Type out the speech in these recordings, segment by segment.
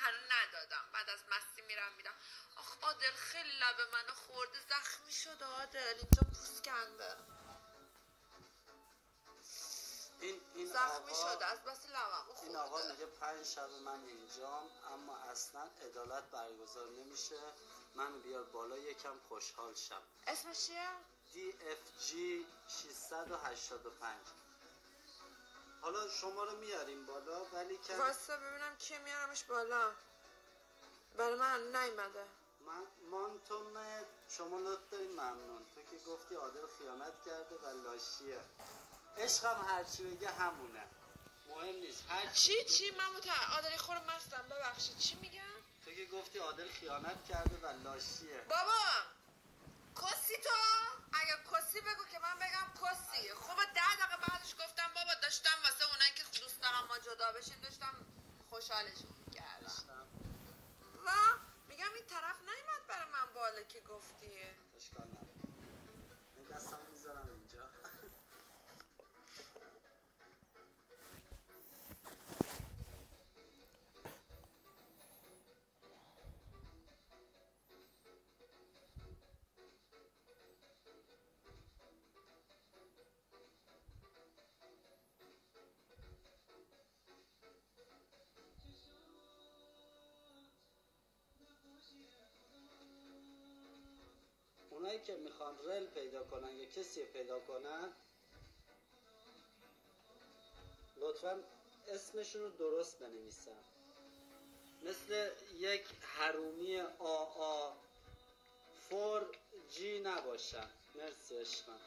هنوز ندادم، بعد از مستی میرم. آخ عادل خیلی لب منو خورده، زخمی شده عادل، اینجا پوست کنده. این زخمی آقا شده از بس لبمو خورده. این آقا میگه 5 شب من اینجام اما اصلا عدالت برگزار نمیشه، من بیار بالا یکم خوشحال شم. اسمش چیه؟ DFG 685. حالا شما رو میاریم بالا ولی که واسه ببینم کی میارمش بالا. برای من نیومده. مانتون شما لطف دارین، ممنون. تو که گفتی عادل خیانت کرده و لاشیه. عشقم هرچی بگه همونه، مهم نیست. چی من عادل خور مستم، ببخشید چی میگم؟ تو که گفتی عادل خیانت کرده و لاشیه. بابا کسی تو اگه کسی بگو که من بگم کسی. خوبه 10 دقیقه بعدش گفتم بابا داشتم واسه اونایی که دوست دارم ما جدا بشیم داشتم خوشحالشون میکردم و میگم این طرف نیومد برای من بالا که گفتی. اشکال نداره، این دستم میذارم اینجا. اونایی که میخوان رل پیدا کنن یا کسی پیدا کنن لطفا اسمشون رو درست بنویسن، مثل یک حرومی آآ 4G نباشن. مرسی عشقم.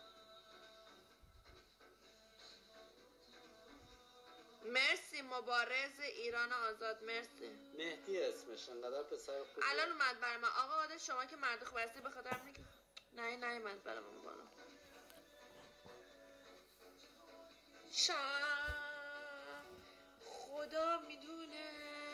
مرسی مبارز ایران آزاد. مرسی. مهدی اسمش، انقدر پسر خوبه. الان اومد برای من. آقا عادل شما که مرد خوب هستی به خاطر همینه که نیومد برای من بالا. خدا میدونه.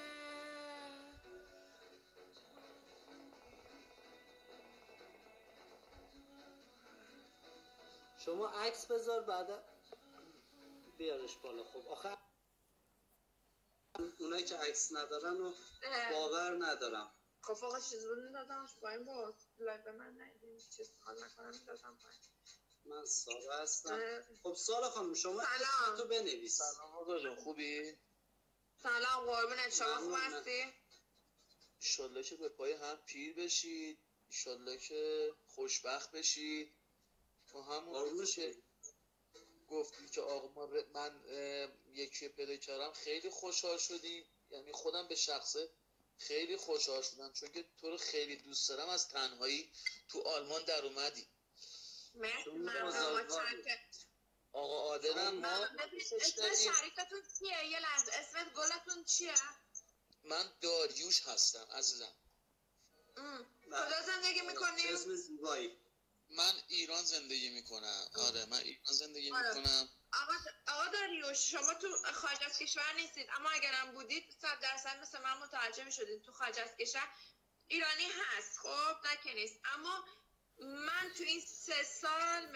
شما عکس بذار بعدا بیارش بالا. خب آخه اونایی که عکس ندارن و باور ندارم. خب فقط چیز بود ندادمش پایین بود لایف من ندیدیم چیز حال نکنم دادم پایین. من سارا هستم. خب سارا خانم شما اسمتو بنویس. سلام آقا جان، خوبی؟ سلام قربونت، شما خوب هستی؟ ایشالله که به پای هم پیر بشید، ایشالله که خوشبخت بشید. تو همون که گفتی که آقا من یکی پیدا کردم خیلی خوشحال شدی، یعنی خودم به شخصه خیلی خوشحال شدم چون که تو رو خیلی دوست دارم. از تنهایی تو آلمان در اومدی. آقا عادلم ما اسم شریفتون چیه؟ یه لحظه اسمت گلتون چیه؟ من داریوش هستم عزیزم. کجا زندگی میکنی؟ اسم زیبایی. من ایران زندگی میکنم. آره من ایران زندگی میکنم. آقا داریوش شما تو خارج از کشور نیستید، اما اگرم بودید 100% مثل من متوجه میشدید تو خارج از کشور ایرانی هست. خب نه که نیست، اما من تو این 3 سال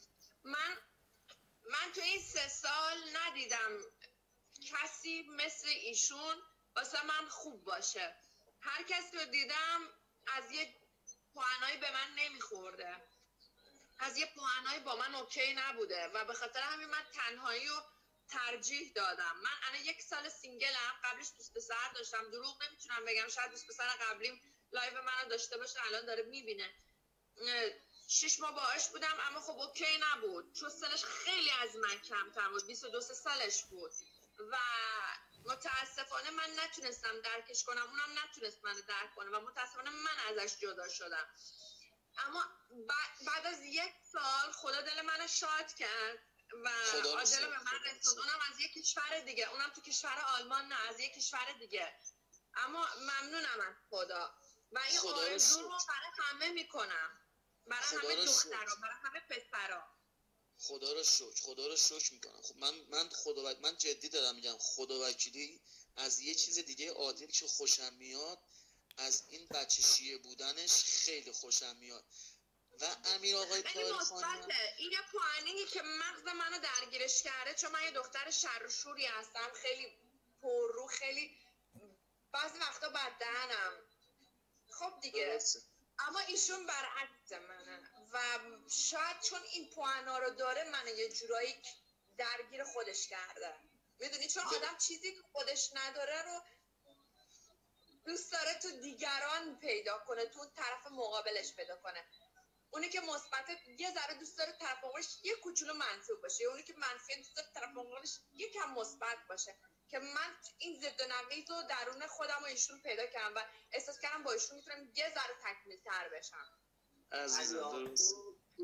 من تو این 3 سال ندیدم کسی مثل ایشون واسه من خوب باشه. هر کسی رو دیدم از یه پوانایی به من نمیخورده، از یه پوانایی با من اوکی نبوده و به خاطر همین من تنهایی رو ترجیح دادم. من الان 1 سال سینگلم، قبلش دوست پسر داشتم. دروغ نمیتونم بگم، شاید دوست پسر قبلیم لایو منو داشته باشه الان داره میبینه. 6 ماه باهاش بودم اما خب اوکی نبود چون سنش خیلی از من کمتر بود، 22 سالش بود و متاسفانه من نتونستم درکش کنم، اونم نتونست منو درک کنه و متاسفانه من ازش جدا شدم. اما بعد از 1 سال خدا دل منو شاد کرد و عادل به من رسوند. اونم از یک کشور دیگه، اونم تو کشور آلمان، نه از یک کشور دیگه. اما ممنونم از خدا و این آرزو رو برای همه میکنم، برای همه دخترها، برای همه پسرها. خدا رو شکر میکنم. خب من جدی دارم میگم، خدا وکیلی از یه چیز دیگه عادل که خوشم میاد، از این بچه شیعه بودنش خیلی خوشم میاد. و امیر آقای طاهرخانی این یه پوانینی که مغز منو درگیرش کرده چون من یه دختر شر و شوری هستم، خیلی پررو، خیلی بعضی وقتا بد دهنم. خب دیگه درسته. اما ایشون برعکس منه و شاید چون این پوانا رو داره منو یه جورایی درگیر خودش کرده. میدونی چون آدم چیزی که خودش نداره رو دوست داره تو دیگران پیدا کنه، تو طرف مقابلش پیدا کنه. اونی که مثبت یه ذره دوست داره طرف مقابلش یه کوچولو منفی باشه، اونی که منفی دوست داره طرف مقابلش یکم مثبت باشه. که من این ضد و نقیض رو درون خودم و ایشون پیدا کردم و احساس کردم با ایشون میتونم یه ذره تکمیل تر بشم. عزیزم درست.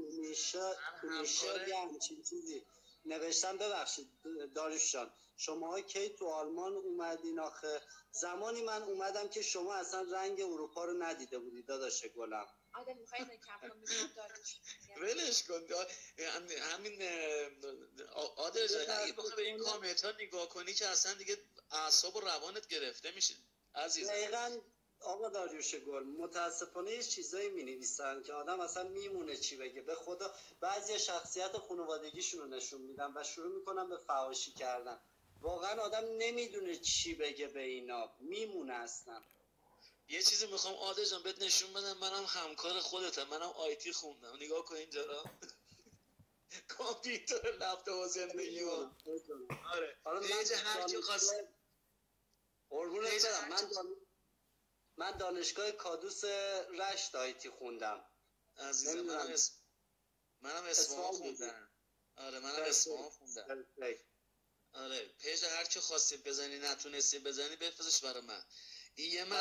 میشه یه همچین چیزی نوشتم. ببخشید داریوش جان، شما کی تو آلمان اومدین آخه؟ زمانی من اومدم که شما اصلا رنگ اروپا رو ندیده بودی داداش گلم. آدم میخوایی نکم میگم داریوش ولش کن همین عادل جان، اگه بخوای به این کامنت ها نگاه کنی که اصلا دیگه اعصاب و روانت گرفته میشه عزیزم. دقیقاً آقا داریوش گل، متاسفانه یه چیزایی می‌نویسن که آدم اصلا میمونه چی بگه. به خدا بعضی شخصیت خانوادگیشون رو نشون میدن و شروع میکنن به فحاشی کردن. واقعا آدم نمیدونه چی بگه به اینا، میمونه اصلا. یه چیزی میخوام عادل جان بهت نشون بدم، منم همکار خودتم، منم آیتی خوندم، نگاه کن اینجا را کامپیوتر لپتاپ و زندگی ما. آره پیج هر کی خواست قربونت برم. من دانشگاه کادوس رشت آیتی خوندم عزیزم. منم اصفهان خوندم. آره منم اصفهان خوندم. آره پیج هر کی خواستید بزنی نتونستی بزنی بفرستش برای من. این یه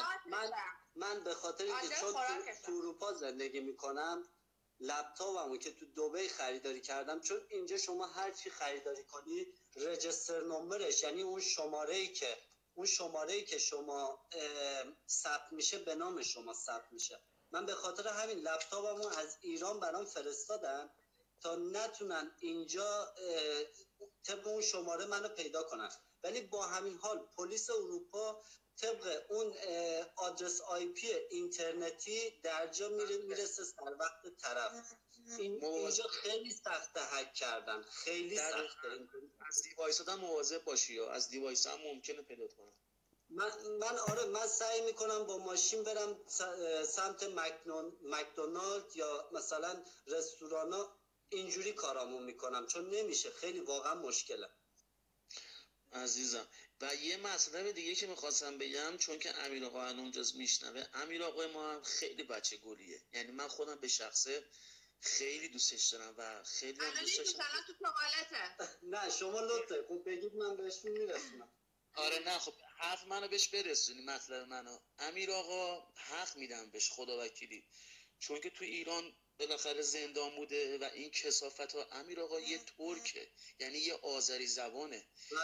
من به خاطر اینکه چون تو اروپا زندگی میکنم لپتاپمو که تو دبی خریداری کردم، چون اینجا شما هر چی خریداری کنی رجستر نمبرش، یعنی اون شماره‌ای که شما ثبت میشه به نام شما ثبت میشه. من به خاطر همین لپتاپمو از ایران برام فرستادن تا نتونن اینجا طبق اون شماره منو پیدا کنن. ولی با همین حال پلیس اروپا طبق اون آدرس آی پی اینترنتی درجا میرسه سر وقت طرف. اینجا خیلی سخته هک کردن، خیلی سخته. از دیوایس ها مواظب باشی یا از دیوایس هم ممکنه پیدا کنن. من سعی میکنم با ماشین برم سمت مکدونالد یا مثلا رستورانا، اینجوری کارامو میکنم چون نمیشه، خیلی واقعا مشکله عزیزم. و یه مطلب دیگه که میخواستم بگم، چون که امیر آقا اونجاست میشنوه، امیر آقای ما هم خیلی بچه گلیه، یعنی من خودم به شخصه خیلی دوستش دارم و خیلی هم دوست داشتم. تو توالته. نه شما لطفه خب بگید من بهشون میرسونم. آره نه خب حرف منو بهش برسونی، مطلب منو. امیر آقا حق میدم بهش خدا وکیلی، چون که تو ایران بالاخره زندان بوده و این کثافت ها. امیر آقا یه ترکه، یعنی یه آذری زبانه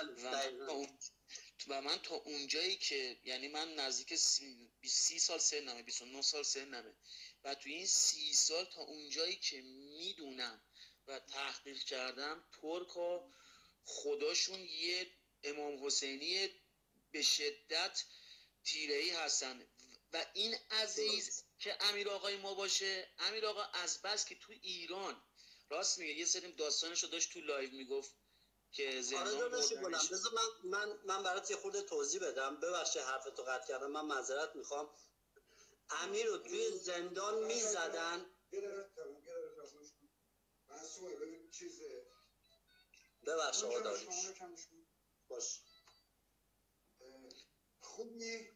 و من تا اونجایی که یعنی من نزدیک 30 سال سنمه، 29 سال سنمه و تو این 30 سال تا اونجایی که میدونم و تحقیق کردم، ترکا خداشون یه امام حسینی به شدت تیره‌ای هستن و این عزیز که امیر آقای ما باشه. امیر آقا از بس که تو ایران راست میگه، یه سری داستانشو داشت تو لایو میگفت که زندان بردنش. بذار من برات یه خورده توضیح بدم. ببخشید حرفتو قطع کردم، من معذرت میخوام. امیر رو توی زندان میزدن. ببخشید آقا داریوش باش. خوبی؟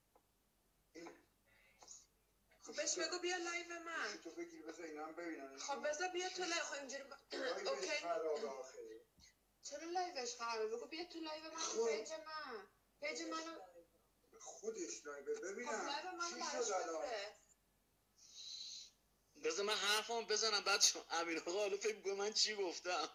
خب بهش بگو بیا لایو من. تو بگیر بذار اینا هم ببینن. خب بذار بیا تو لایو. خب اینجوری اوکی. چرا لایوش خرابه؟ بگو بیا تو لایو من. پیج منو خودش لایو ببینم. خب لایو منو براش بفرست. بذار من حرفمو بزنم بعد شما امیر آقا حالا فکر کنم من چی گفتم.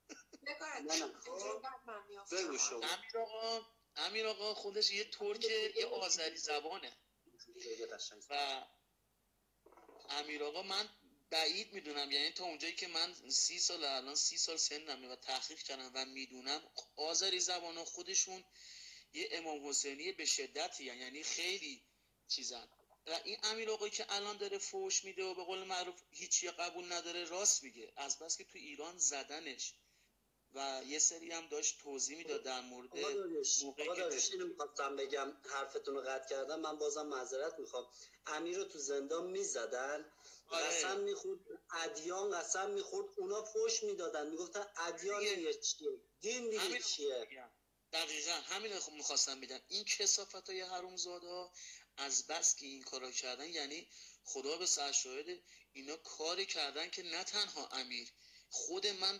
بگو شما. امیر آقا خودش یه ترکه، یه آذری زبانه و امیر آقا من بعید میدونم، یعنی تا اونجایی که من 30 سال الان 30 سال سنمه و تحقیق کردم و میدونم آذری زبان خودشون یه امام حسینی به شدتی، یعنی خیلی چیزن. و این امیر آقایی که الان داره فوش میده و به قول معروف هیچی قبول نداره، راست میگه، از بس که تو ایران زدنش و یه سری هم داشت توضیح میداد در مورد آقا داریوش اینو میخواستم بگم، حرفتون رو قطع کردم، من بازم معذرت میخوام. امیر رو تو زندان میزدن، قسم میخورد، ادیان قسم میخورد، اونا فوش میدادن، میگفتن ادیان دیگه چیه، دین دیگه چیه. دقیقا همین رو میخواستم بگم. این کثافت های حرومزاده ها از بس که این کارا کردن، یعنی خدا به سرشاهده اینا کاری کردن که نه تنها امیر، خود من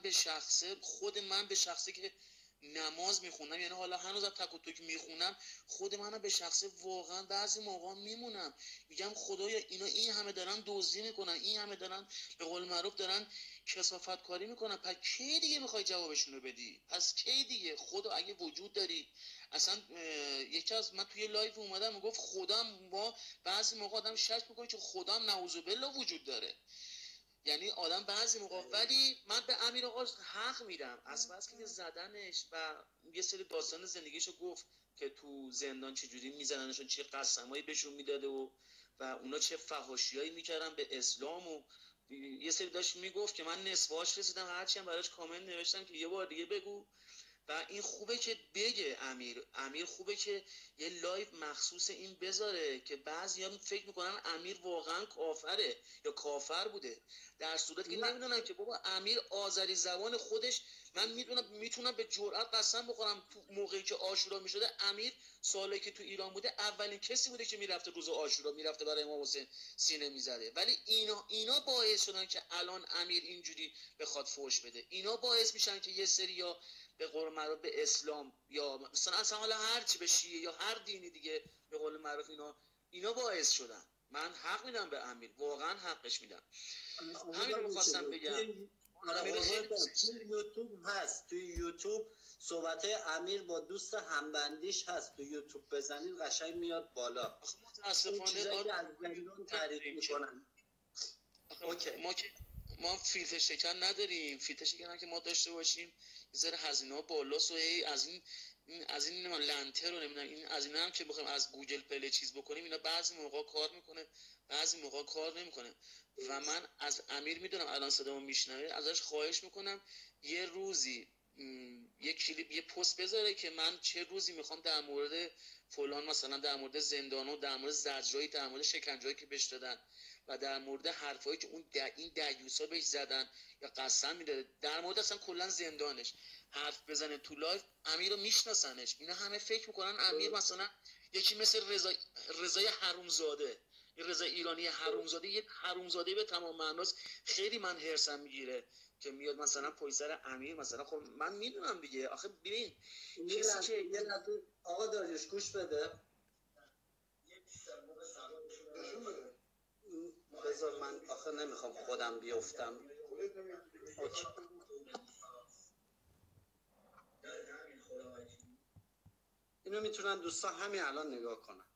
به شخصه که نماز میخونم، یعنی حالا هنوزم تک و توک میخونم، خود منم به شخصه واقعا بعضی موقع میمونم میگم خدایا اینا این همه دارن دزدی میکنن، این همه دارن به قول معروف دارن کثافت کاری میکنن، پس کی دیگه میخوای جوابشونو بدی؟ پس کی دیگه؟ خدا اگه وجود داری. اصلا یکی از من توی لایو اومدم میگفت خدا، ما بعضی موقع آدم شک میکنه که خدا هم نعوذ بالله وجود داره، یعنی آدم بعضی موقع. ولی من به امیر آقا حق میدم از بس که زدنش و یه سری داستان زندگیشو گفت که تو زندان چجوری میزدنشون، چه قسمایی بهشون میداده و اونا چه فحاشیایی میکردن به اسلام و یه سری داشت میگفت که من نصفهاش رسیدم، هرچی هم براش کامنت نوشتم که یه بار دیگه بگو. و این خوبه که بگه امیر خوبه که یه لایو مخصوص این بذاره که بعضیا فکر میکنن امیر واقعا کافره یا کافر بوده، در صورتی که نمیدونم که بابا امیر آذری زبان خودش، من میتونم به جرئت قسم بخورم تو موقعی که عاشورا میشده امیر سالی که تو ایران بوده اولین کسی بوده که میرفته روز عاشورا میرفته برای امام حسین سینه میزده. ولی اینا باعث شدن که الان امیر اینجوری بخواد فوش بده، اینا باعث میشن که یه سریا به قول معروف به اسلام یا مثلا حالا هر چی به شیعه یا هر دینی دیگه به قول معروف اینا باعث شدن. من حق میدم به امیر، واقعا حقش میدم. همین رو می‌خواستم بگم. توی یوتیوب هست، توی یوتیوب صحبت امیر با دوست همبندیش هست، توی یوتیوب بزنید قشنگ میاد بالا. متاسفانه از زندان تعریف میکنن. ما فیلتر شکن نداریم، فیلتر شکن هم که ما داشته باشیم یه ذره هزینه‌ها بالاست و از این لنتر رو نمیدونم این از این هم که بخوایم از گوگل پلی چیز بکنیم، اینا بعضی موقع کار میکنه بعضی موقع کار نمیکنه. و من از امیر میدونم الان صدامو میشنوه، ازش خواهش میکنم یه روزی یه کلیپ یه پست بذاره که من چه روزی میخوام در مورد فلان، مثلا در مورد زندان و در مورد زجرایی، در مورد شکنجه‌ای که بهش دادن و در مورد حرفایی که این دیوسا بهش زدن یا قسم میداده، در مورد اصلا کلا زندانش حرف بزنه تو لایف. امیر رو میشناسنش، اینا همه فکر میکنن امیر مثلا یکی مثل رضای حرومزاده، یه رضا ایرانی حرومزاده، یه حرومزاده به تمام معناست. خیلی من هرسم میگیره که میاد مثلا پشت سر امیر مثلا. خب من میدونم دیگه، آخه ببین کسی که آقا داریوش گوش بده، بذار من آخه نمیخوام خودم بیفتم. اینو میتونن دوستان همین الان نگاه کنن.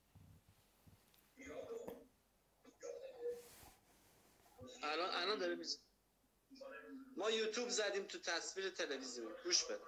الان داره ما یوتیوب زدیم تو تصویر تلویزیون، گوش بده.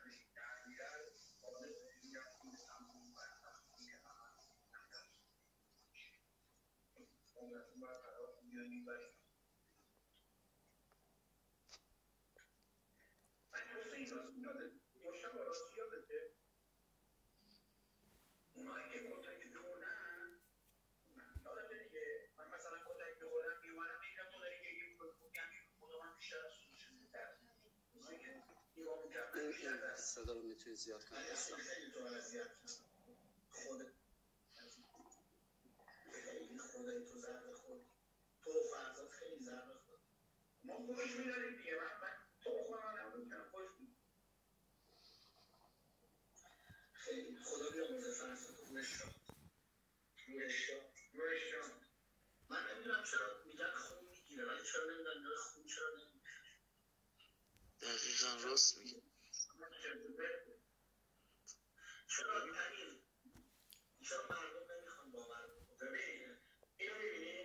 صدا رو میتونی زیاد کنی. خدای تو زرد خود تو فرزاد خیلی زرد خود ما خوش میداریم دیگه. من تو خواهر نبودم خوش میداریم خیلی. خدا بیاموزه فرزاد روش شد. من نمیدونم چرا میگن خون میگیره، ولی چرا نمیدونم داره خون چرا نمیگیره. دقیقا راست میگه. چرا امیر چرا مردم نمیخوان باور بکنن؟ ببین اینو میبینی؟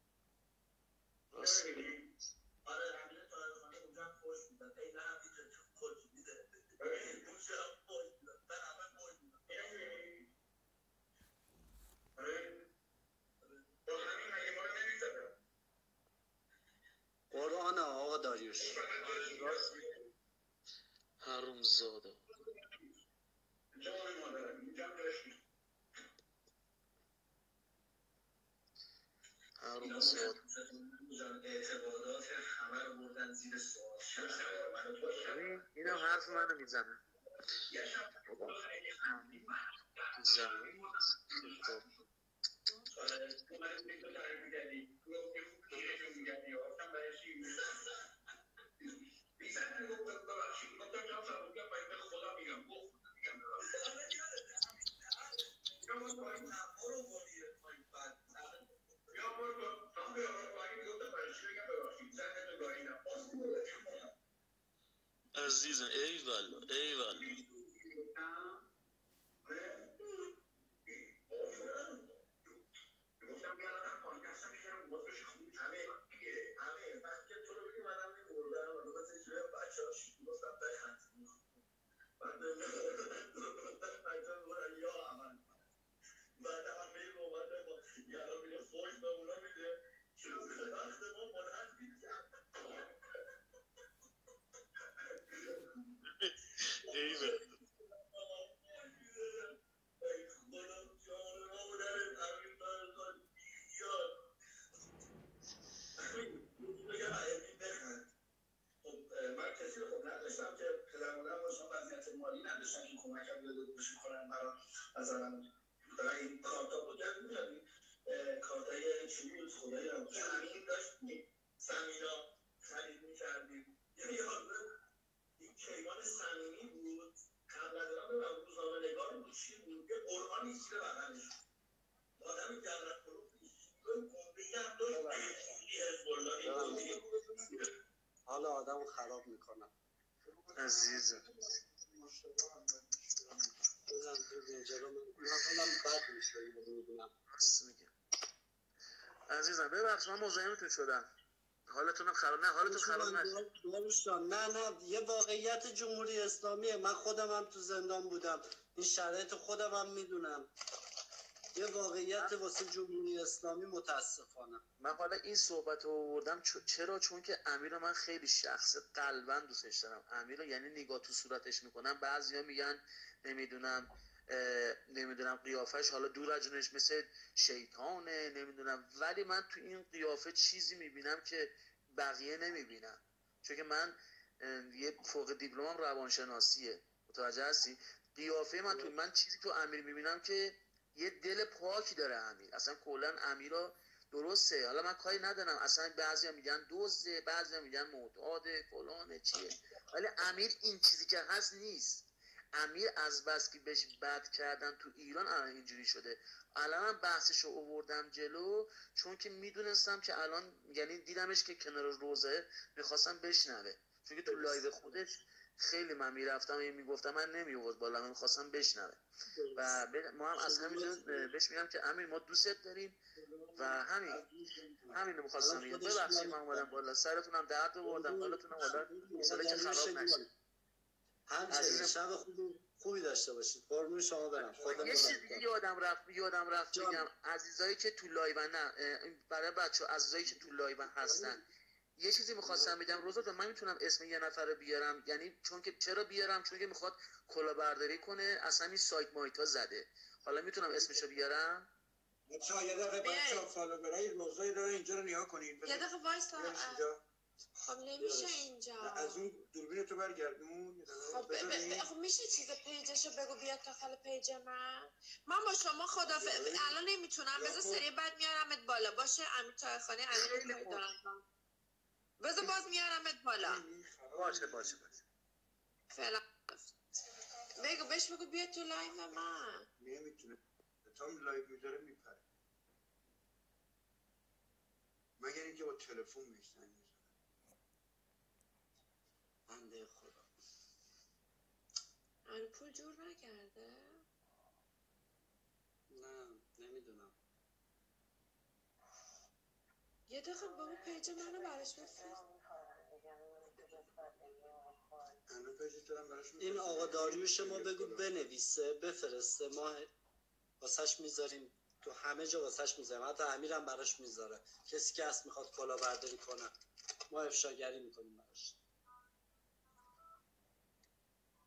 راست میگه. آره امیر طاهرخانی اونجا هم خوش میدن، این همین که خوش میده. ببین اونجا هم خوش میدن، من همه خوش میدن. اینو میبینی؟ آره با همین مگه ما رو نمیزدن؟ قرآن آقا داریوش. حرومزاده حرومزاده اعتقادات همه رو بردن زیر سوال. اینا حرف منو میزنه عزیزم ای والا ای والا حالا آدمو خراب میکنم عزیزم بزن اینجا رو من حالم بد میشه میدونم عزیزم ببخش من مزاحمتون شدم حالتونم خراب نه حالتون خراب نشه نه یه واقعیت جمهوری اسلامیه من خودم هم تو زندان بودم این شرایط خودم هم میدونم یه واقعیت واسه جمهوری اسلامی متاسفانه من حالا این صحبت رو آوردم چرا چون که امیر من خیلی شخص قلبا دوستش دارم امیر یعنی نگاه تو صورتش میکنم بعضیا میگن نمیدونم قیافش حالا دور از جونش مثل شیطانه نمیدونم ولی من تو این قیافه چیزی میبینم که بقیه نمیبینم چون که من یه فوق دیپلمم روانشناسیه متوجه هستی قیافه من چیزی تو امیر میبینم که یه دل پاکی داره امیر اصلا کلا امیرا درسته حالا من کاری ندارم اصلا بعضیا میگن دزده بعضیا میگن معتاده فلانه چیه ولی امیر این چیزی که هست نیست امیر از بس که بهش بد کردن تو ایران الان اینجوری شده الان من بحثشو آوردم جلو چون که میدونستم که الان یعنی دیدمش که کنار روزه میخواستم بشنوه چون که تو لایو خودش خیلی من میرفتم میگفتم من نمیورد بالا من میخواستم بشنوه و ما هم از همینجا بهش میگم که امیر ما دوستت داریم و همینو میخواستم بگم ببخشید من اومدم بالا سرتونم درد آوردم حالتونم والا ساله که خراب نشه همچنین شب خوبی داشته باشید قربون شما برم یه چیز دیگه یادم رفت بگم عزیزایی که تو لایو نه برای بچه عزیزایی که تو لایو هستن یه چیزی میخواستم بگم روزا من میتونم اسم یه نفر رو بیارم یعنی چون که چرا بیارم چون که میخواد کلاهبرداری کنه اصلا این سایت مایتا زده حالا میتونم اسمشو بیارم بچه‌ها یه دقیقه بچه‌ها فالوورای روزای رو اینجا رو نگاه کنید یه دقیقه وایسا خب نمیشه اینجا از اون دوربین تو برگردون خب میشه چیز پیجشو بگو بیاد داخل پیج من با شما الان نمیتونم بذار سری بعد میارمت بالا باشه امیر تایخانی امیر دارم بذار باز میارمت بالا باشه فعلا بگو بیاد تو لایو من نمیتونه تا لایو میذاره میپره مگر اینکه با تلفن میشنن بنده خدا پول جور نکرده؟ نه نمیدونم یه دقیقه بابا پیج منو براش بفرست این آقا داریوش ما بگو بنویسه بفرسته ما واسش میذاریم تو همه جا واسش میذاریم حتی امیرم براش میذاره کسی که هست میخواد کلاهبرداری کنه ما افشاگری میکنیم براش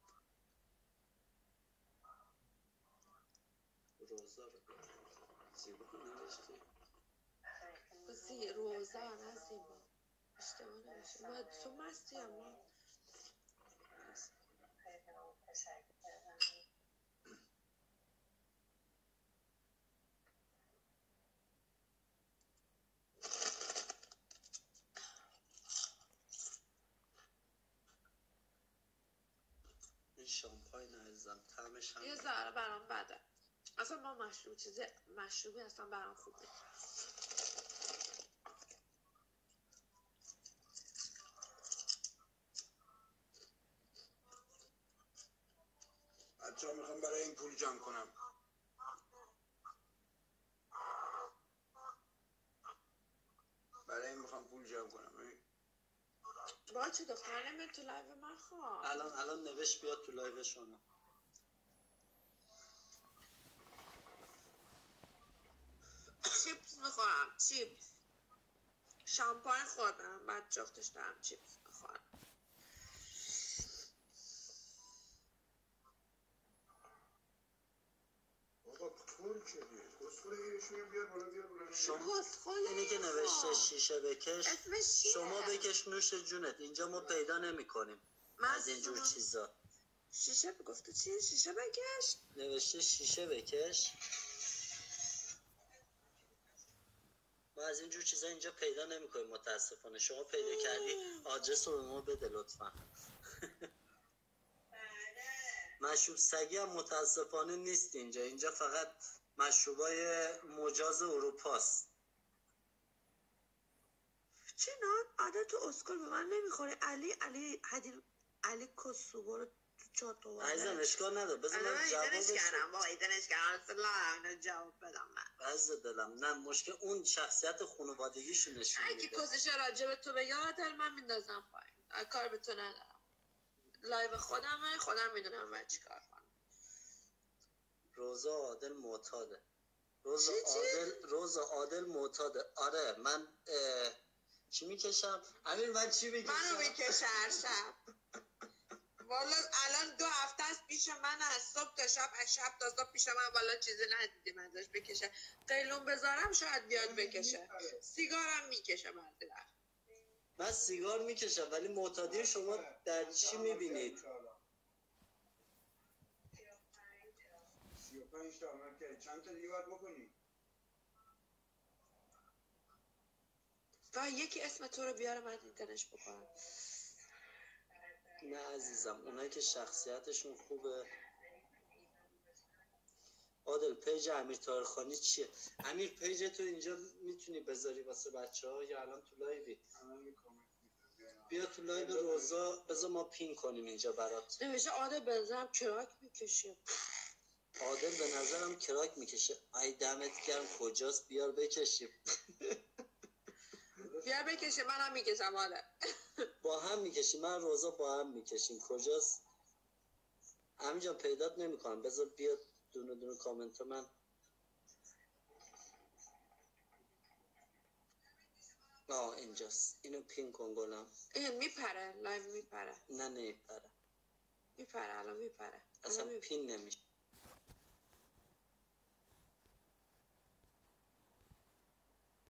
روزا رو زیبا نوشتی روزا نه زیبا اشتباه نمیشه تو مستی اما این شامپاین عزیزم طعمش هم یه ذره برام بده اصلا ما مشروبی اصلا برام خوب نیست بچه ها میخوام برای این پول جمع کنم برای این میخوام پول جمع کنم با چه دختر نمید تو لایو من خواه الان نوشت بیاد تو لایو شما چیپس میخورم چیپس شامپاین خوردم بعد جفتش دارم چیپس میخورم بابا پول چه بیاد کسخوله ایشون بیاد بالا اینی که نوشته شیشه بکش شما بکش نوش جونت اینجا ما پیدا نمی کنیم از اینجور چیزا شیشه گفته چی؟ شیشه بکش؟ نوشته شیشه بکش ما از اینجور چیزا اینجا پیدا نمی کنیم متاسفانه شما پیدا کردی آدرس رو به ما بده لطفا مشروب سگی هم متاسفانه نیست اینجا فقط مشروبای مجاز اروپاست چه نان عادت اسکل به من نمیخوره علی کسوبو رو تو چاطو عزیزم اشکال نداره بذار من جواب بدم من عزیز دلم نه مشکل اون شخصیت خانوادگیشو نشون میده اگه کسش راجع به تو بگه عادل من میندازم پایین کار به تو ندارم لایو خودم میدونم باید چی کار کنم روزا عادل معتاده روزا عادل معتاده آره من چی میکشم؟ امیر من چی میکشم؟ منو میکشه هر شب والا الان 2 هفته است پیش من از صبح تا شب از شب تا صبح پیش من والا چیزی ندیدیم ازش بکشه قیلون بذارم شاید بیاد بکشه سیگارم میکشه بعضی وقت من سیگار میکشم ولی معتادی شما در چی میبینید؟ 35 تا عمل کردی چند تا دیگه باید بکنی؟ و یکی اسم تو رو بیاره من اینترنش بکنم نه عزیزم اونایی که شخصیتشون خوبه عادل پیج امیر طاهرخانی چیه؟ امیر پیج تو اینجا میتونی بذاری واسه بچه ها یا الان تو لایوی؟ بیا تو لایو روزا بذار ما پین کنیم اینجا برات نمیشه عادل بنظرم کراک میکشه عادل به نظرم کراک میکشه ای دمت گرم کجاست بیار بکشیم بیار بکشه منم میکشم عادل با هم میکشیم من روزا با هم میکشیم کجاست همینجا پیدات نمیکنم بذار بیاد دونه دونه کامنت من اینجاست اینو پین کن گلم این میپره لایو میپره نه نمیپره میپره الان میپره اصلا پین نمیشه